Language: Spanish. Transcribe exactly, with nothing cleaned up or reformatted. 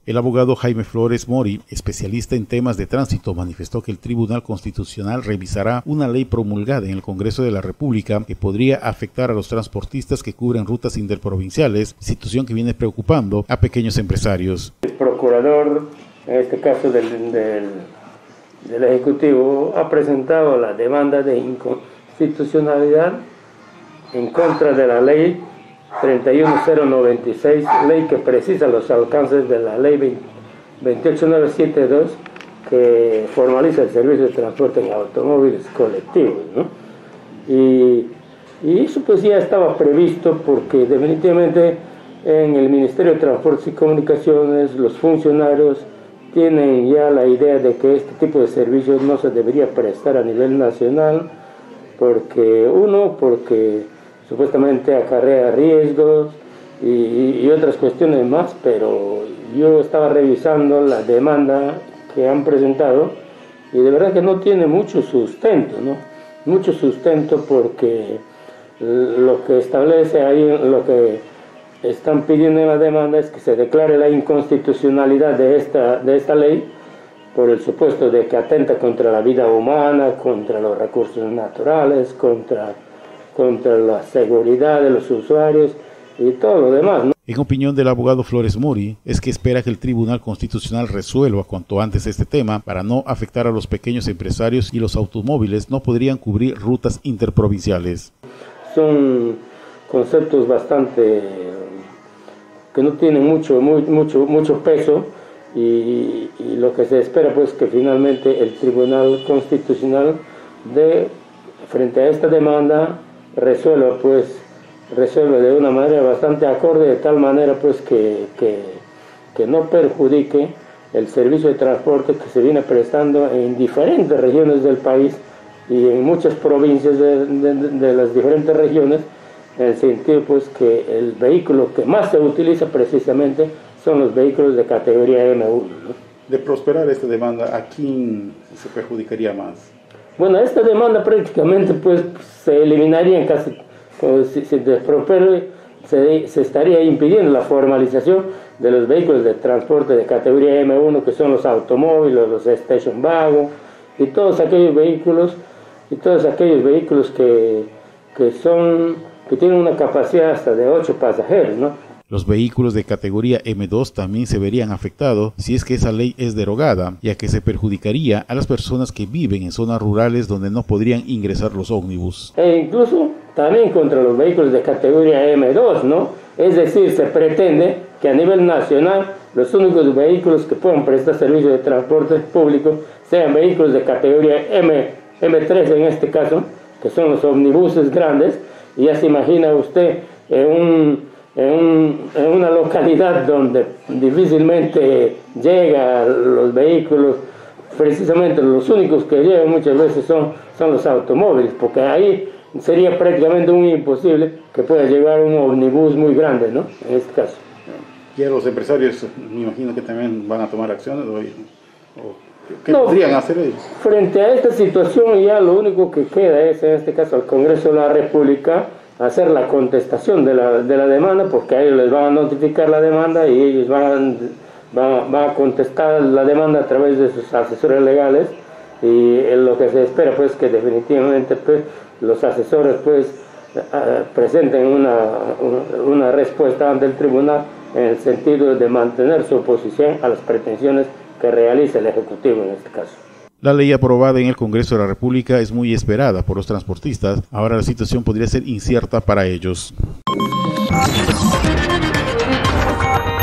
El abogado Jaime Flores Mori, especialista en temas de tránsito, manifestó que el Tribunal Constitucional revisará una ley promulgada en el Congreso de la República que podría afectar a los transportistas que cubren rutas interprovinciales, situación que viene preocupando a pequeños empresarios. El procurador, en este caso del, del, del Ejecutivo, ha presentado la demanda de inconstitucionalidad en contra de la ley treinta y uno mil noventa y seis, ley que precisa los alcances de la ley veintiocho mil novecientos setenta y dos, que formaliza el servicio de transporte en automóviles colectivos, ¿no? Y, y eso pues ya estaba previsto porque definitivamente en el Ministerio de Transportes y Comunicaciones los funcionarios tienen ya la idea de que este tipo de servicios no se debería prestar a nivel nacional, porque uno, porque supuestamente acarrea riesgos y, y otras cuestiones más, pero yo estaba revisando la demanda que han presentado y de verdad que no tiene mucho sustento, ¿no? Mucho sustento porque lo que establece ahí, lo que están pidiendo en la demanda es que se declare la inconstitucionalidad de esta, de esta ley por el supuesto de que atenta contra la vida humana, contra los recursos naturales, contra contra la seguridad de los usuarios y todo lo demás, ¿no? En opinión del abogado Flores Mori, es que espera que el Tribunal Constitucional resuelva cuanto antes este tema para no afectar a los pequeños empresarios y los automóviles no podrían cubrir rutas interprovinciales. Son conceptos bastante que no tienen mucho, muy, mucho, mucho peso y, y lo que se espera pues que finalmente el Tribunal Constitucional de frente a esta demanda resuelva pues resuelve de una manera bastante acorde, de tal manera pues que, que, que no perjudique el servicio de transporte que se viene prestando en diferentes regiones del país y en muchas provincias de, de, de las diferentes regiones, en el sentido pues que el vehículo que más se utiliza precisamente son los vehículos de categoría eme uno, ¿no? De prosperar esta demanda, ¿a quién se perjudicaría más? Bueno, esta demanda prácticamente pues se eliminaría en casi, si se despropere, se, se estaría impidiendo la formalización de los vehículos de transporte de categoría eme uno, que son los automóviles, los station wagon y todos aquellos vehículos y todos aquellos vehículos que, que son que tienen una capacidad hasta de ocho pasajeros, ¿no? Los vehículos de categoría eme dos también se verían afectados si es que esa ley es derogada, ya que se perjudicaría a las personas que viven en zonas rurales donde no podrían ingresar los ómnibus. E incluso también contra los vehículos de categoría eme dos, ¿no? Es decir, se pretende que a nivel nacional los únicos vehículos que puedan prestar servicio de transporte público sean vehículos de categoría eme tres en este caso, que son los ómnibuses grandes, y ya se imagina usted en un En, un, en una localidad donde difícilmente llegan los vehículos, precisamente los únicos que llegan muchas veces son, son los automóviles, porque ahí sería prácticamente muy imposible que pueda llegar un ómnibus muy grande, ¿no? En este caso. Y a los empresarios, me imagino que también van a tomar acciones, ¿o, o qué no, podrían hacer ellos? Frente a esta situación ya lo único que queda es, en este caso, al Congreso de la República, hacer la contestación de la, de la demanda, porque a ellos les van a notificar la demanda y ellos van, van, van a contestar la demanda a través de sus asesores legales, y lo que se espera pues que definitivamente pues los asesores pues uh, presenten una, una, una respuesta ante el tribunal en el sentido de mantener su oposición a las pretensiones que realiza el Ejecutivo en este caso. La ley aprobada en el Congreso de la República es muy esperada por los transportistas. Ahora la situación podría ser incierta para ellos.